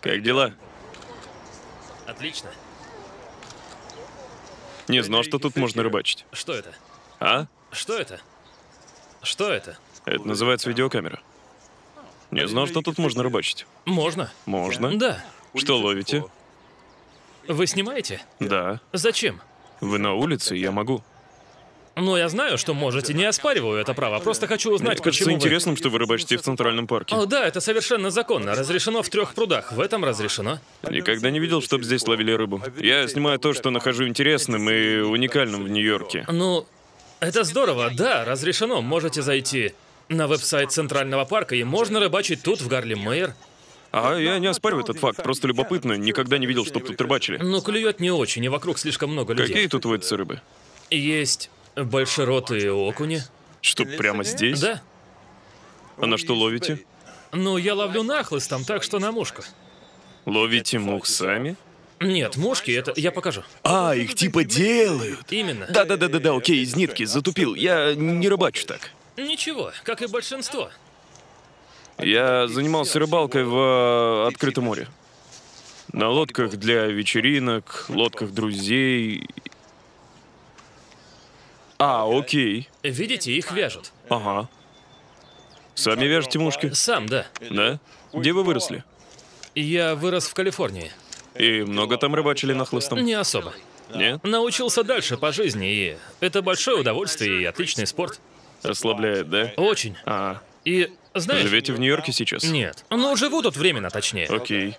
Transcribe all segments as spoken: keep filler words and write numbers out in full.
Как дела? Отлично. Не знал, что тут можно рыбачить. Что это? А? Что это? Что это? Это называется видеокамера. Не знал, что тут можно рыбачить. Можно? Можно? Да. Что ловите? Вы снимаете? Да. Зачем? Вы на улице, я могу. Ну, я знаю, что можете, не оспариваю это право, просто хочу узнать, Мне кажется почему интересным, что вы рыбачите в Центральном парке. вы... О, да, это совершенно законно. Разрешено в трех прудах. В этом разрешено. Никогда не видел, чтобы здесь ловили рыбу. Я снимаю то, что нахожу интересным и уникальным в Нью-Йорке. Ну, это здорово, да, разрешено. Можете зайти на веб-сайт Центрального парка, и можно рыбачить тут, в Гарлем-Мэйр. А я не оспариваю этот факт, просто любопытно. Никогда не видел, чтоб тут рыбачили. Но клюет не очень, и вокруг слишком много людей. Какие тут водятся рыбы? Есть большеротые окуни. Что, прямо здесь? Да. А на что ловите? Ну, я ловлю нахлыстом, так что на мушку. Ловите мух сами? Нет, мушки, это... Я покажу. А, их типа делают. Именно. Да-да-да-да-да, окей, из нитки, затупил. Я не рыбачу так. Ничего, как и большинство. Я занимался рыбалкой в э, открытом море. На лодках для вечеринок, лодках друзей. А, окей. Видите, их вяжут. Ага. Сами вяжете мушки? Сам, да. Да? Где вы выросли? Я вырос в Калифорнии. И много там рыбачили нахлыстом? Не особо. Нет? Научился дальше по жизни, и это большое удовольствие и отличный спорт. Расслабляет, да? Очень. А, И, знаешь... живете в Нью-Йорке сейчас? Нет. Ну, живу тут временно, точнее. Окей.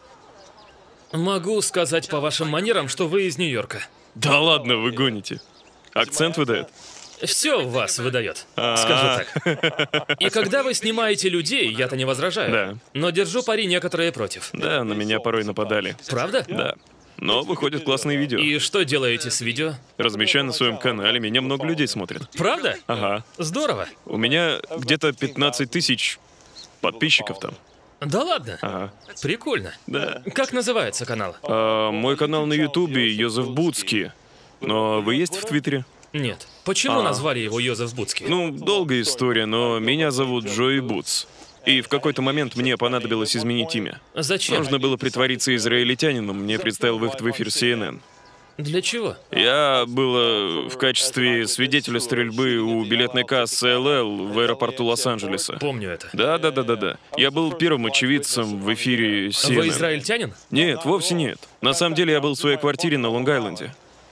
Могу сказать по вашим манерам, что вы из Нью-Йорка. Да ладно, вы гоните. Акцент выдает? Все вас выдает, А. скажу так. И когда вы снимаете людей, я-то не возражаю. Да. Но держу пари, некоторые против. Да, на меня порой нападали. Правда? Да. Но выходят классные видео. И что делаете с видео? Размещаю на своем канале, меня много людей смотрят. Правда? Ага. Здорово. У меня где-то пятнадцать тысяч подписчиков там. Да ладно? Ага. Прикольно. Да. Как называется канал? А, мой канал на Ютубе Йозеф Буцкий. Но вы есть в Твиттере? Нет. Почему А. назвали его Йозеф Буцкий? Ну, долгая история, но меня зовут Джои Буц. И в какой-то момент мне понадобилось изменить имя. Зачем? Нужно было притвориться израильтянином, мне представил выход в эфир Си Эн Эн. Для чего? Я был э, в качестве свидетеля стрельбы у билетной кассы Эл Эл в аэропорту Лос-Анджелеса. Помню это. Да-да-да-да-да. Я был первым очевидцем в эфире Си Эн Эн. Вы израильтянин? Нет, вовсе нет. На самом деле я был в своей квартире на Лонг-Айленде.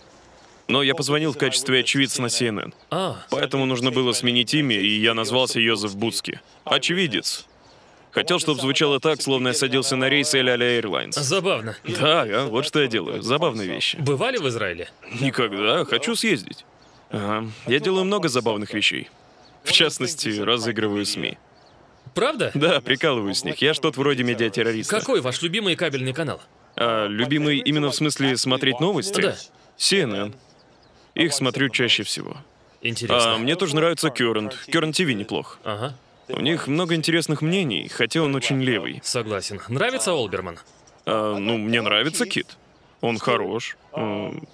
Но я позвонил в качестве очевидца на Си Эн Эн. А, Поэтому нужно было сменить имя, и я назвался Йозеф Буцкий. Очевидец. Хотел, чтобы звучало так, словно я садился на рейс Эль Аля Эйрлайнс. забавно. Да, а, вот что я делаю. Забавные вещи. Бывали в Израиле? Никогда. Хочу съездить. Ага. Я делаю много забавных вещей. В частности, разыгрываю СМИ. Правда? Да, прикалываюсь с них. Я что-то вроде медиатеррориста. Какой ваш любимый кабельный канал? А любимый именно в смысле смотреть новости? Да. Си Эн Эн. Их смотрю чаще всего. Интересно. А мне тоже нравится Current. Current Ти Ви неплох. Ага, У них много интересных мнений, хотя он очень левый. согласен. Нравится Олберман? А, ну, мне нравится Кит. Он хорош. М,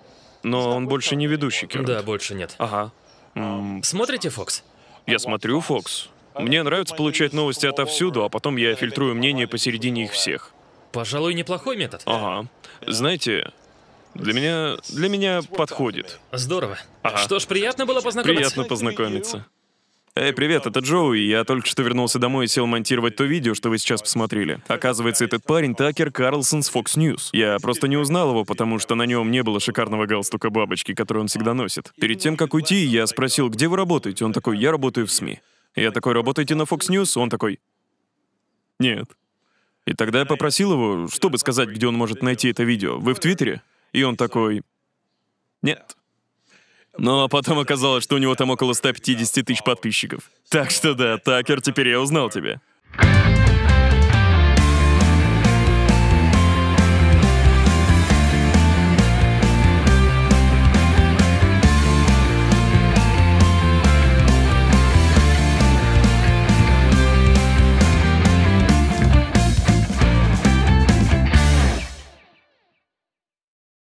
Но он больше не ведущий Current. Да, больше нет. Ага. М, Смотрите Фокс? Я смотрю Fox. Мне нравится получать новости отовсюду, а потом я фильтрую мнения посередине их всех. Пожалуй, неплохой метод. Ага. Знаете, для меня... для меня подходит. Здорово. Ага. Что ж, приятно было познакомиться. Приятно познакомиться. Эй, привет, это Джоуи. Я только что вернулся домой и сел монтировать то видео, что вы сейчас посмотрели. Оказывается, этот парень Такер Карлсон с Fox News. Я просто не узнал его, потому что на нем не было шикарного галстука бабочки, который он всегда носит. Перед тем, как уйти, я спросил, где вы работаете? Он такой, я работаю в СМИ. Я такой, работаете на Fox News? Он такой, нет. И тогда я попросил его, чтобы сказать, где он может найти это видео. Вы в Твиттере? И он такой, нет. Но потом оказалось, что у него там около ста пятидесяти тысяч подписчиков. Так что да, Такер, теперь я узнал тебя.